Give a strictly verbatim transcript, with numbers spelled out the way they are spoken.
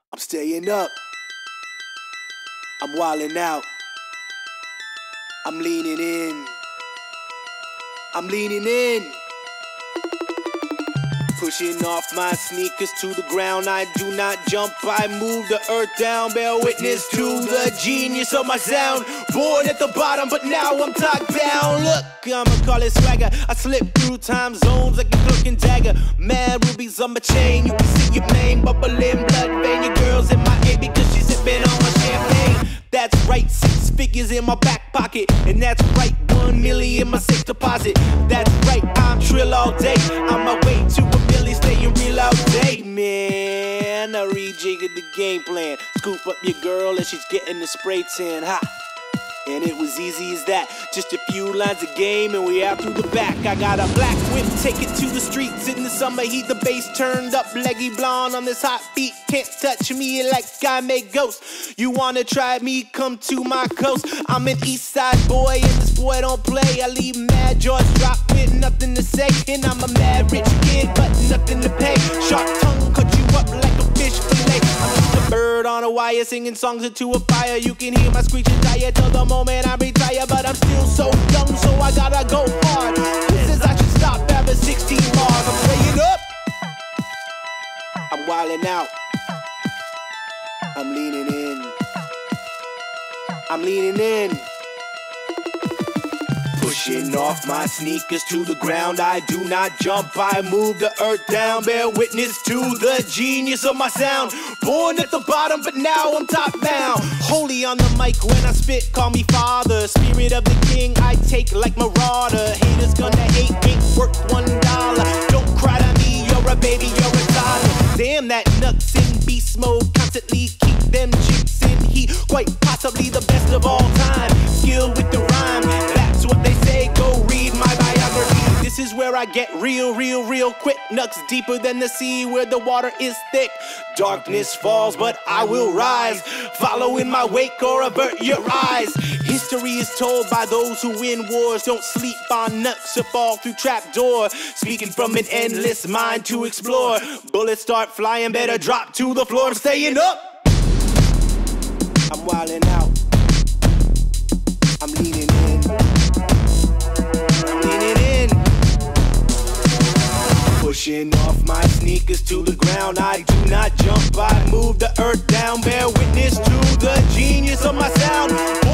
I'm staying up. I'm wildin' out. I'm leaning in. I'm leaning in. Pushing off my sneakers to the ground. I do not jump, I move the earth down. Bear witness to the genius of my sound. Born at the bottom, but now I'm top down. Look, I'ma call it swagger. I slip through time zones like a cloak and dagger. Mad rubies on my chain. You can see your name bubbling, blood vein. Your girl's in my head because she's sipping on my champagne. That's right, six figures in my back pocket. And that's right, one million in my safe deposit. That's right, I'm trill all day. On my way to a million, staying real all day, man. I rejiggered the game plan. Scoop up your girl and she's getting the spray tan. Ha! And it was easy as that. Just a few lines of game and we out through the back. I got a black whip, take it to the streets. In the summer heat, the bass turned up. Leggy blonde on this hot beat. Can't touch me like I make ghosts. You wanna try me, come to my coast. I'm an east side boy and this boy don't play. I leave mad jaws drop with nothing to say. And I'm a mad rich kid but nothing to pay. Sharp tongue cut you up like a fish fillet. I'm just a bird on a wire singing songs into a fire. You can hear my screeching tire till the moment I retire. But I'm still so young, so I gotta go hard. This is I should stop after sixteen bars. I'm staying up. I'm wildin' out. I'm leaning in. I'm leaning in. Pushing off my sneakers to the ground. I do not jump, I move the earth down. Bear witness to the genius of my sound. Born at the bottom, but now I'm top bound. Holy on the mic when I spit, call me father. Spirit of the king, I take like marauder. Haters gonna hate, ain't worth one dollar. Don't cry to me, you're a baby, you're a toddler. Damn, that nuts in beast mode. Constantly keep them chicks in heat. Quite possibly the best of all time. Skill with the rhyme, that's what they say. Go read my biography. This is where I get real, real, real quick. Nuts deeper than the sea where the water is thick. Darkness falls, but I will rise. Follow in my wake or avert your eyes. History is told by those who win wars. Don't sleep on nuts or fall through trapdoor. Speaking from an endless mind to explore. Bullets start flying, better drop to the floor. I'm staying up. I'm wildin' out. I'm leaning in. I'm leaning in. Pushing off my sneakers to the ground. I do not jump, I move the earth down. Bear witness to the genius of my sound.